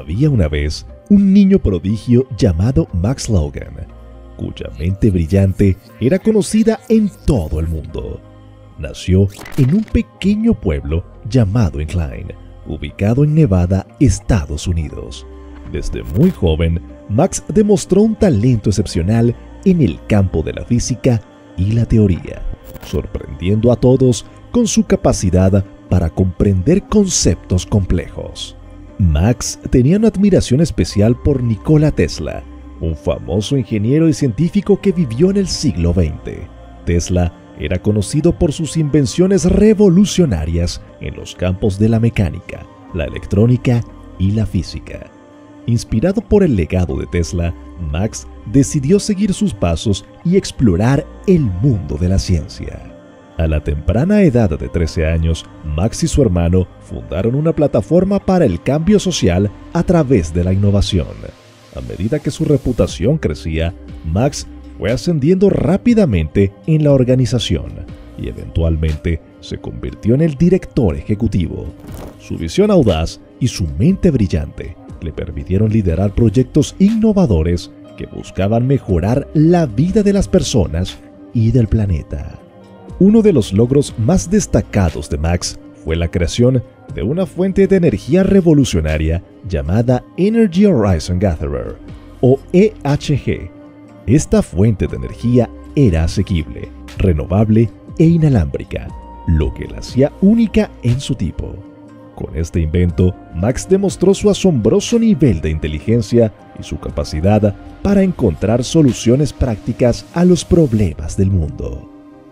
Había una vez un niño prodigio llamado Max Logan, cuya mente brillante era conocida en todo el mundo. Nació en un pequeño pueblo llamado Incline, ubicado en Nevada, Estados Unidos. Desde muy joven, Max demostró un talento excepcional en el campo de la física y la teoría, sorprendiendo a todos con su capacidad para comprender conceptos complejos. Max tenía una admiración especial por Nikola Tesla, un famoso ingeniero y científico que vivió en el siglo XX. Tesla era conocido por sus invenciones revolucionarias en los campos de la mecánica, la electrónica y la física. Inspirado por el legado de Tesla, Max decidió seguir sus pasos y explorar el mundo de la ciencia. A la temprana edad de 13 años, Max y su hermano fundaron una plataforma para el cambio social a través de la innovación. A medida que su reputación crecía, Max fue ascendiendo rápidamente en la organización y eventualmente se convirtió en el director ejecutivo. Su visión audaz y su mente brillante le permitieron liderar proyectos innovadores que buscaban mejorar la vida de las personas y del planeta. Uno de los logros más destacados de Max fue la creación de una fuente de energía revolucionaria llamada Energy Horizon Gatherer, o EHG. Esta fuente de energía era asequible, renovable e inalámbrica, lo que la hacía única en su tipo. Con este invento, Max demostró su asombroso nivel de inteligencia y su capacidad para encontrar soluciones prácticas a los problemas del mundo.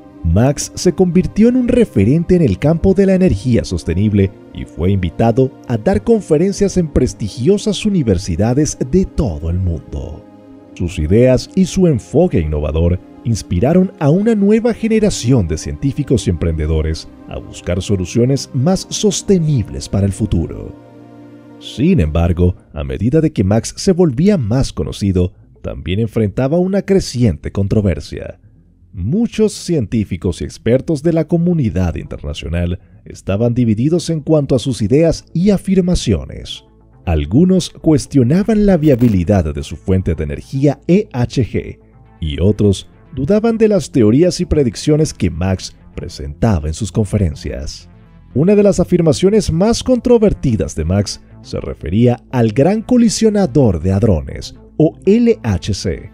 Max se convirtió en un referente en el campo de la energía sostenible y fue invitado a dar conferencias en prestigiosas universidades de todo el mundo. Sus ideas y su enfoque innovador inspiraron a una nueva generación de científicos y emprendedores a buscar soluciones más sostenibles para el futuro. Sin embargo, a medida de que Max se volvía más conocido, también enfrentaba una creciente controversia. Muchos científicos y expertos de la comunidad internacional estaban divididos en cuanto a sus ideas y afirmaciones. Algunos cuestionaban la viabilidad de su fuente de energía EHG y otros dudaban de las teorías y predicciones que Max presentaba en sus conferencias. Una de las afirmaciones más controvertidas de Max se refería al Gran Colisionador de Hadrones, o LHC.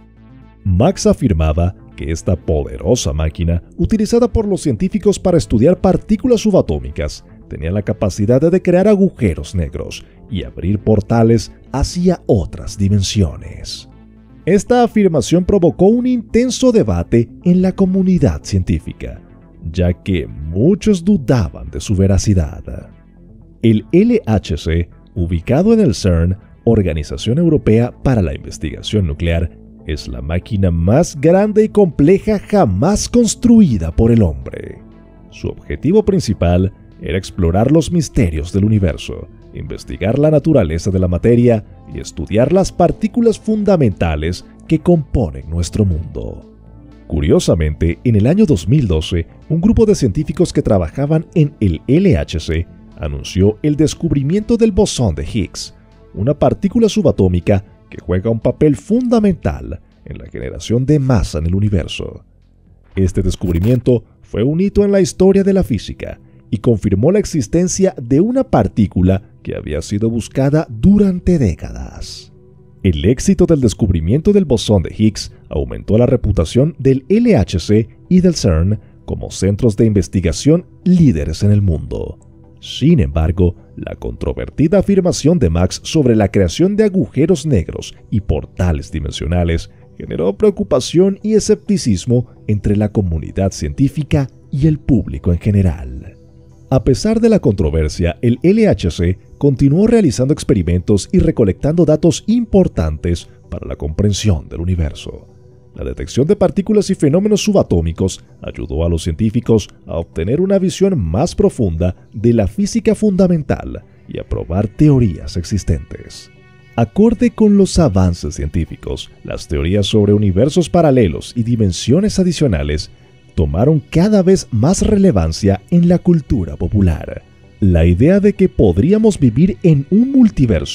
Max afirmaba que esta poderosa máquina, utilizada por los científicos para estudiar partículas subatómicas, tenía la capacidad de crear agujeros negros y abrir portales hacia otras dimensiones. Esta afirmación provocó un intenso debate en la comunidad científica, ya que muchos dudaban de su veracidad. El LHC, ubicado en el CERN, Organización Europea para la Investigación Nuclear, es la máquina más grande y compleja jamás construida por el hombre. Su objetivo principal era explorar los misterios del universo, investigar la naturaleza de la materia y estudiar las partículas fundamentales que componen nuestro mundo. Curiosamente, en el año 2012, un grupo de científicos que trabajaban en el LHC anunció el descubrimiento del bosón de Higgs, una partícula subatómica que juega un papel fundamental en la generación de masa en el universo. Este descubrimiento fue un hito en la historia de la física y confirmó la existencia de una partícula que había sido buscada durante décadas. El éxito del descubrimiento del bosón de Higgs aumentó la reputación del LHC y del CERN como centros de investigación líderes en el mundo. Sin embargo, la controvertida afirmación de Max sobre la creación de agujeros negros y portales dimensionales generó preocupación y escepticismo entre la comunidad científica y el público en general. A pesar de la controversia, el LHC continuó realizando experimentos y recolectando datos importantes para la comprensión del universo. La detección de partículas y fenómenos subatómicos ayudó a los científicos a obtener una visión más profunda de la física fundamental y a probar teorías existentes. Acorde con los avances científicos, las teorías sobre universos paralelos y dimensiones adicionales tomaron cada vez más relevancia en la cultura popular. La idea de que podríamos vivir en un multiverso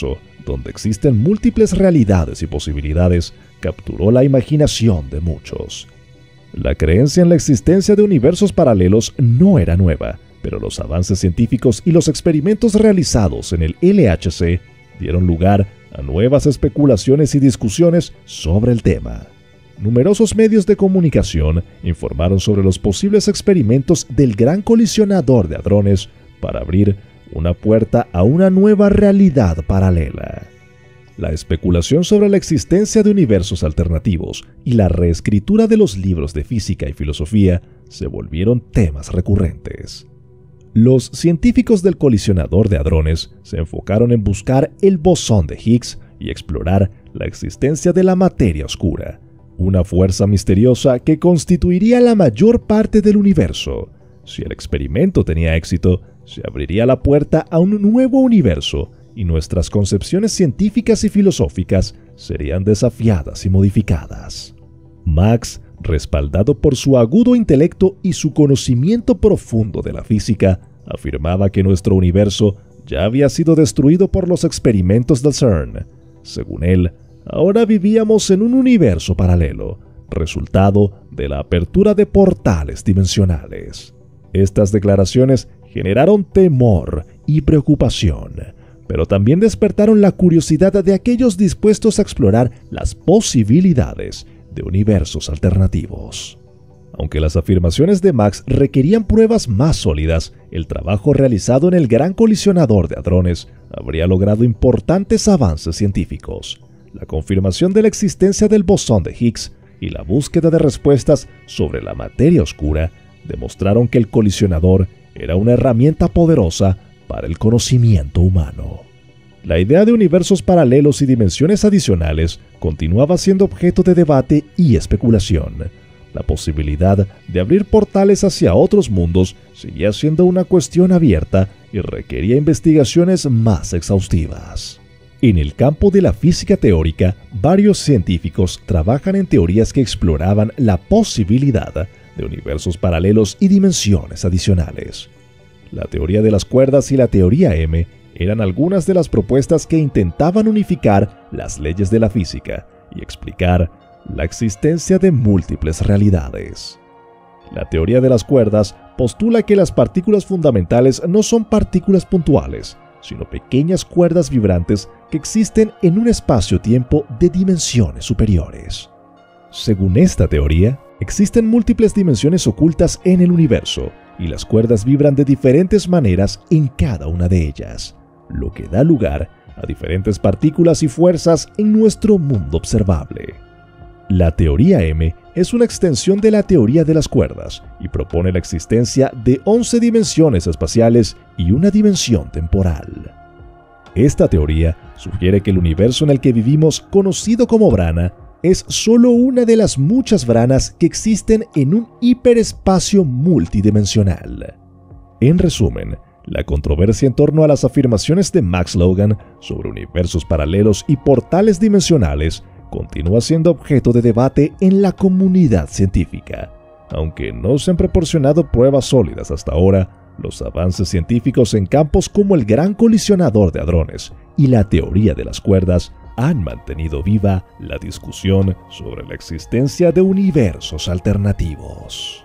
donde existen múltiples realidades y posibilidades, capturó la imaginación de muchos. La creencia en la existencia de universos paralelos no era nueva, pero los avances científicos y los experimentos realizados en el LHC dieron lugar a nuevas especulaciones y discusiones sobre el tema. Numerosos medios de comunicación informaron sobre los posibles experimentos del Gran Colisionador de Hadrones para abrir una puerta a una nueva realidad paralela. La especulación sobre la existencia de universos alternativos y la reescritura de los libros de física y filosofía se volvieron temas recurrentes. Los científicos del Colisionador de Hadrones se enfocaron en buscar el bosón de Higgs y explorar la existencia de la materia oscura, una fuerza misteriosa que constituiría la mayor parte del universo. Si el experimento tenía éxito, se abriría la puerta a un nuevo universo y nuestras concepciones científicas y filosóficas serían desafiadas y modificadas. Max, respaldado por su agudo intelecto y su conocimiento profundo de la física, afirmaba que nuestro universo ya había sido destruido por los experimentos del CERN. Según él, ahora vivíamos en un universo paralelo, resultado de la apertura de portales dimensionales. Estas declaraciones generaron temor y preocupación, pero también despertaron la curiosidad de aquellos dispuestos a explorar las posibilidades de universos alternativos. Aunque las afirmaciones de Max requerían pruebas más sólidas, el trabajo realizado en el Gran Colisionador de Hadrones habría logrado importantes avances científicos. La confirmación de la existencia del bosón de Higgs y la búsqueda de respuestas sobre la materia oscura demostraron que el colisionador era una herramienta poderosa para el conocimiento humano. La idea de universos paralelos y dimensiones adicionales continuaba siendo objeto de debate y especulación. La posibilidad de abrir portales hacia otros mundos seguía siendo una cuestión abierta y requería investigaciones más exhaustivas. En el campo de la física teórica, varios científicos trabajan en teorías que exploraban la posibilidad de universos paralelos y dimensiones adicionales. La teoría de las cuerdas y la teoría M eran algunas de las propuestas que intentaban unificar las leyes de la física y explicar la existencia de múltiples realidades. La teoría de las cuerdas postula que las partículas fundamentales no son partículas puntuales, sino pequeñas cuerdas vibrantes que existen en un espacio-tiempo de dimensiones superiores. Según esta teoría, existen múltiples dimensiones ocultas en el universo, y las cuerdas vibran de diferentes maneras en cada una de ellas, lo que da lugar a diferentes partículas y fuerzas en nuestro mundo observable. La teoría M es una extensión de la teoría de las cuerdas y propone la existencia de 11 dimensiones espaciales y una dimensión temporal. Esta teoría sugiere que el universo en el que vivimos, conocido como Brana, es solo una de las muchas branas que existen en un hiperespacio multidimensional. En resumen, la controversia en torno a las afirmaciones de Max Logan sobre universos paralelos y portales dimensionales continúa siendo objeto de debate en la comunidad científica. Aunque no se han proporcionado pruebas sólidas hasta ahora, los avances científicos en campos como el Gran Colisionador de Hadrones y la teoría de las cuerdas han mantenido viva la discusión sobre la existencia de universos alternativos.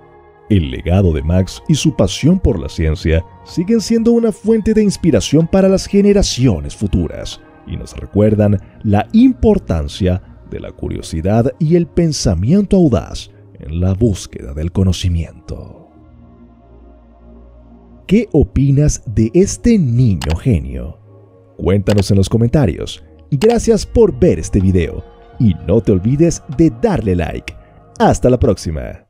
El legado de Max y su pasión por la ciencia siguen siendo una fuente de inspiración para las generaciones futuras y nos recuerdan la importancia de la curiosidad y el pensamiento audaz en la búsqueda del conocimiento. ¿Qué opinas de este niño genio? Cuéntanos en los comentarios. Gracias por ver este video y no te olvides de darle like. Hasta la próxima.